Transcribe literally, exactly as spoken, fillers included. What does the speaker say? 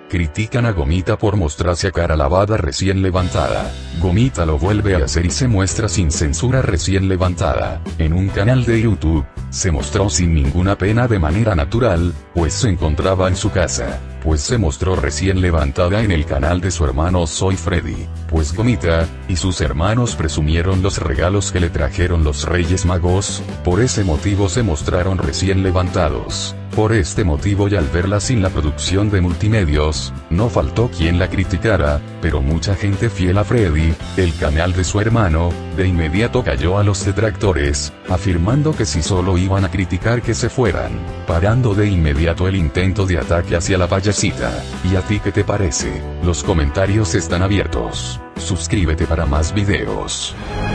Critican a Gomita por mostrarse a cara lavada recién levantada. Gomita lo vuelve a hacer y se muestra sin censura recién levantada. En un canal de YouTube, se mostró sin ninguna pena de manera natural, pues se encontraba en su casa. Pues se mostró recién levantada en el canal de su hermano Soy Freddy. Pues Gomita, y sus hermanos presumieron los regalos que le trajeron los Reyes Magos, por ese motivo se mostraron recién levantados. Por este motivo y al verla sin la producción de multimedios, no faltó quien la criticara, pero mucha gente fiel a Freddy, el canal de su hermano, de inmediato cayó a los detractores, afirmando que si solo iban a criticar que se fueran, parando de inmediato el intento de ataque hacia la payasita. ¿Y a ti qué te parece? Los comentarios están abiertos. Suscríbete para más videos.